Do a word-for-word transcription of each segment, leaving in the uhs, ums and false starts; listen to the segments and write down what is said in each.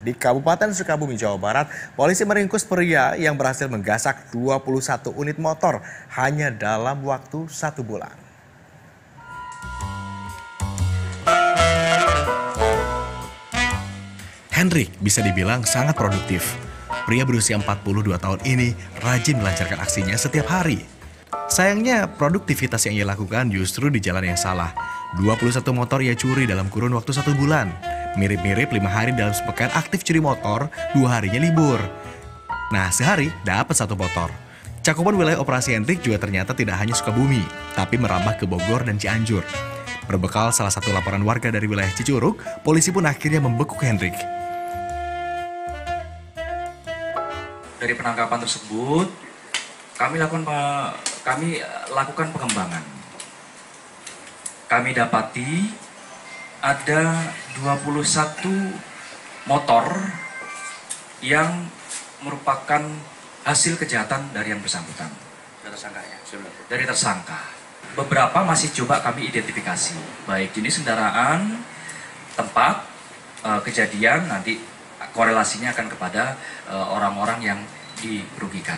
Di Kabupaten Sukabumi, Jawa Barat, polisi meringkus pria yang berhasil menggasak dua puluh satu unit motor hanya dalam waktu satu bulan. Hendrik bisa dibilang sangat produktif. Pria berusia empat puluh dua tahun ini rajin melancarkan aksinya setiap hari. Sayangnya, produktivitas yang ia lakukan justru di jalan yang salah. dua puluh satu motor ia curi dalam kurun waktu satu bulan. Mirip-mirip lima hari dalam sepekan aktif curi motor, dua harinya libur. Nah, sehari dapat satu motor. Cakupan wilayah operasi Hendrik juga ternyata tidak hanya Sukabumi, tapi merambah ke Bogor dan Cianjur. Berbekal salah satu laporan warga dari wilayah Cicurug, polisi pun akhirnya membekuk Hendrik. Dari penangkapan tersebut, kami lakukan kami lakukan pengembangan. Kami dapati ada dua puluh satu motor yang merupakan hasil kejahatan dari yang bersangkutan. Tersangka ya, dari tersangka. Beberapa masih coba kami identifikasi, baik jenis kendaraan, tempat e, kejadian, nanti korelasinya akan kepada orang-orang yang dirugikan.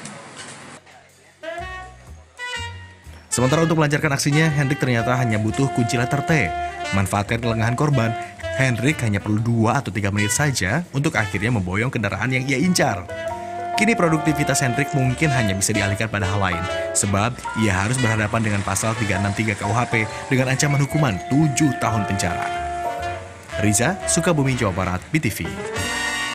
Sementara untuk melancarkan aksinya, Hendrik ternyata hanya butuh kunci letter T. Manfaatkan kelengahan korban, Hendrik hanya perlu dua atau tiga menit saja untuk akhirnya memboyong kendaraan yang ia incar. Kini produktivitas Hendrik mungkin hanya bisa dialihkan pada hal lain, sebab ia harus berhadapan dengan pasal tiga enam tiga K U H P dengan ancaman hukuman tujuh tahun penjara. Riza, Sukabumi, Jawa Barat, B T V.